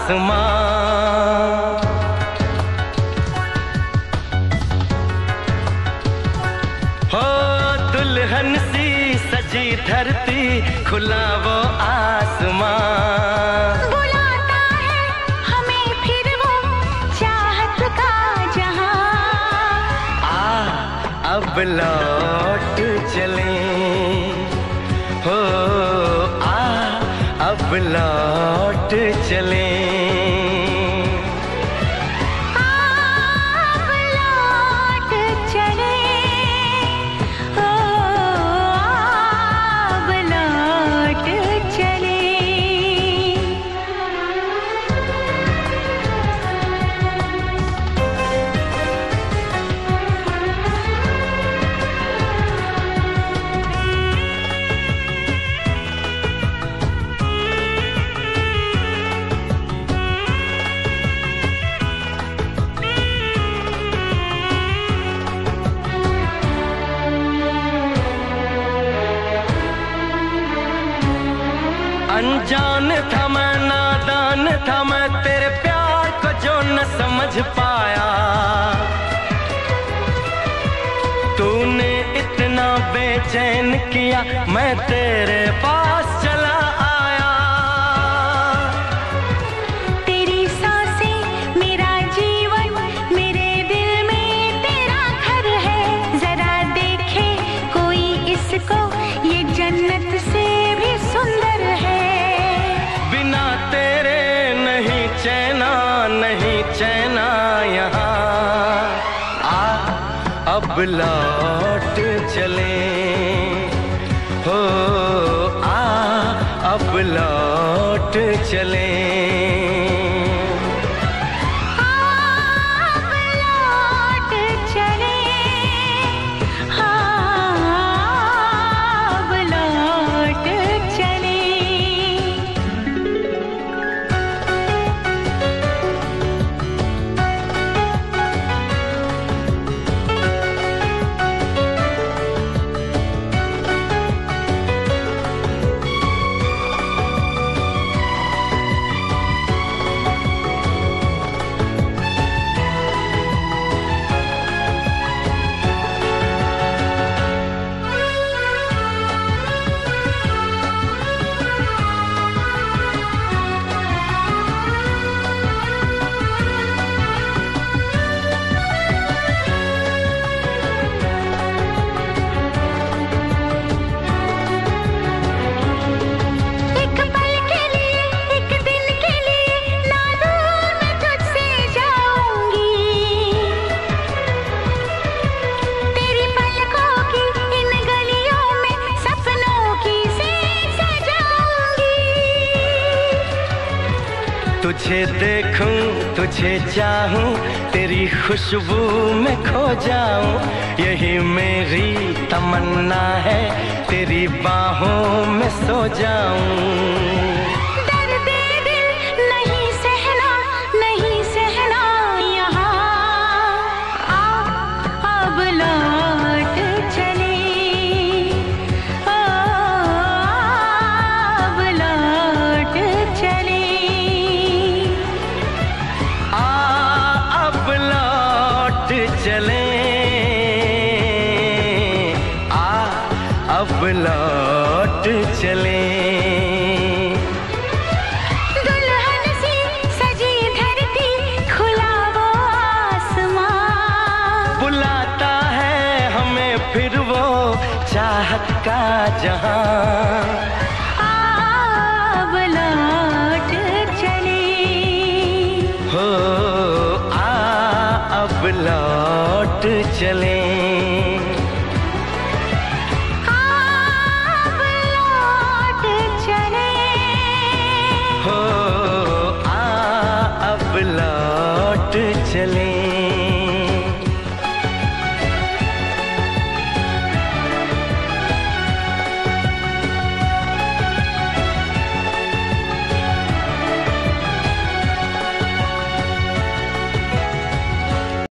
आसमां। हो दुल्हन सी सजी धरती, खुला वो आसमां। बुलाता है हमें फिर वो चाहत का जहां। अब लौट चलें, हो अब लौट चलें। अब लौट चलें, हो अब लौट चलें। अनजान था मैं, नादान था मैं, तेरे प्यार को जो न समझ पाया। तूने इतना बेचैन किया, मैं तेरे पास चला आया। तेरी सांसें मेरा जीवन, मेरे दिल में तेरा घर है। जरा देखे कोई इसको, ये जन्नत से भी सुंदर है। बिना तेरे नहीं चैना, नहीं चैना यहाँ। अब लौट चलें, हो अब लौट चलें। अब लौट चलें, हाँ अब लौट चलें। तुझे देखूं, तुझे चाहूं, तेरी खुशबू में खो जाऊं। यही मेरी तमन्ना है, तेरी बाहों में सो जाऊं। दर्द दिल नहीं सहना, नहीं सहना यहाँ। अब लौट चलें, अब लौट चलें। अब लौट चलें, अब लौट चलें। दुल्हन सी सजी धरती, खुला वो आसमां। बुलाता है हमें फिर वो चाहत का जहां। अब लौट चलें, हो अब लौट चलें। अब लौट चलें, हो अब लौट चलें।